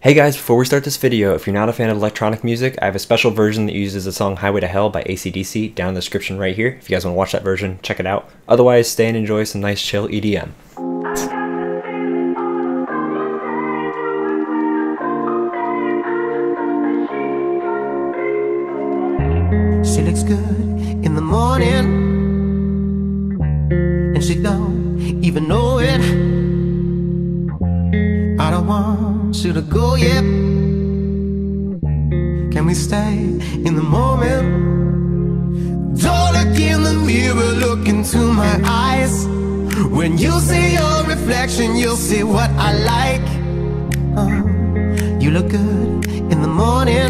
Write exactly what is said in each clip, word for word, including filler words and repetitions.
Hey guys, before we start this video, if you're not a fan of electronic music, I have a special version that uses the song Highway to Hell by A C D C down in the description right here. If you guys want to watch that version, check it out. Otherwise, stay and enjoy some nice chill E D M. She looks good in the morning, and she don't even know it. I don't want you to go yet. Can we stay in the moment? Don't look in the mirror, look into my eyes. When you see your reflection, you'll see what I like. uh, You look good in the morning,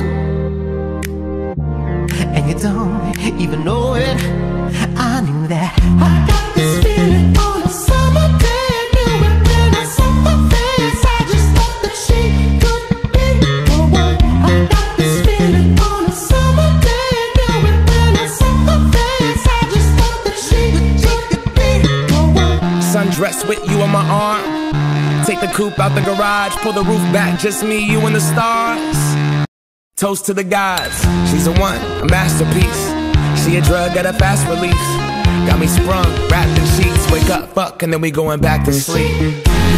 and you don't even know it. I knew that. I got this feeling on a summer day. Knew it when I saw her face. I just thought that she could be the one. I got this feeling on a summer day. Knew it when I saw her face. I just thought that she could be the one. Sundress with you on my arm. Take the coupe out the garage. Pull the roof back, just me, you and the stars. Toast to the gods, she's a one, a masterpiece. She a drug at a fast release. Got me sprung, wrapped in sheets. Wake up, fuck, and then we going back to sleep.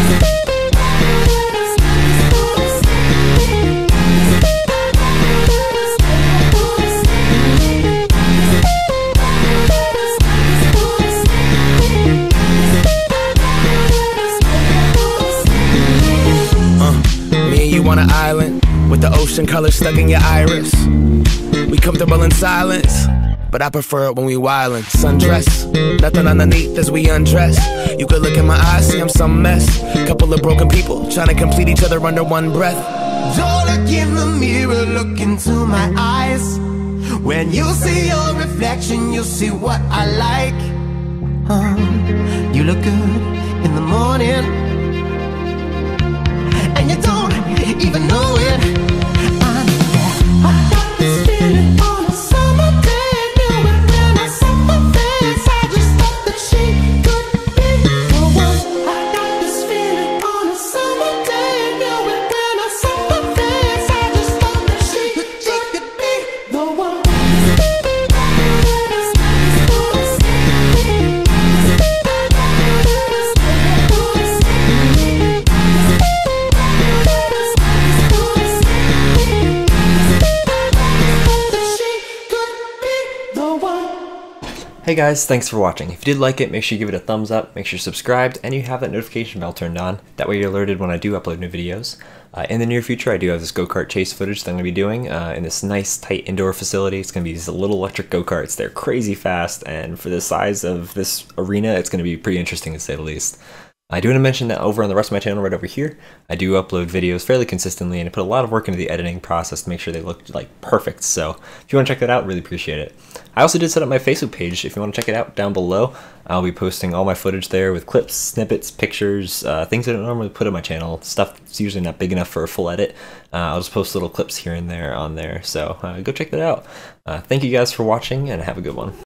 Uh, me and you on an island with the ocean color stuck in your iris. We comfortable in silence, but I prefer it when we wildin'. Sundress, nothing underneath as we undress. You could look in my eyes, see I'm some mess. Couple of broken people trying to complete each other under one breath. Don't look in the mirror, look into my eyes. When you see your reflection, you'll see what I like. uh, You look good in the morning, and you don't even know it. I know that. I got this feeling on a summer day. Knew it when I saw her face. I just thought that she could be the one. I got this feeling on a summer day. Knew it when I saw her face. I just thought that she could, she could be the one. Hey guys, thanks for watching. If you did like it, make sure you give it a thumbs up, make sure you're subscribed, and you have that notification bell turned on. That way you're alerted when I do upload new videos. Uh, in the near future, I do have this go-kart chase footage that I'm going to be doing uh, in this nice, tight indoor facility. It's going to be these little electric go-karts. They're crazy fast, and for the size of this arena, it's going to be pretty interesting to say the least. I do want to mention that over on the rest of my channel right over here, I do upload videos fairly consistently, and I put a lot of work into the editing process to make sure they look like perfect. So if you want to check that out, really appreciate it. I also did set up my Facebook page. If you want to check it out down below, I'll be posting all my footage there with clips, snippets, pictures, uh, things I don't normally put on my channel, stuff that's usually not big enough for a full edit. Uh, I'll just post little clips here and there on there. So uh, go check that out. Uh, thank you guys for watching, and have a good one.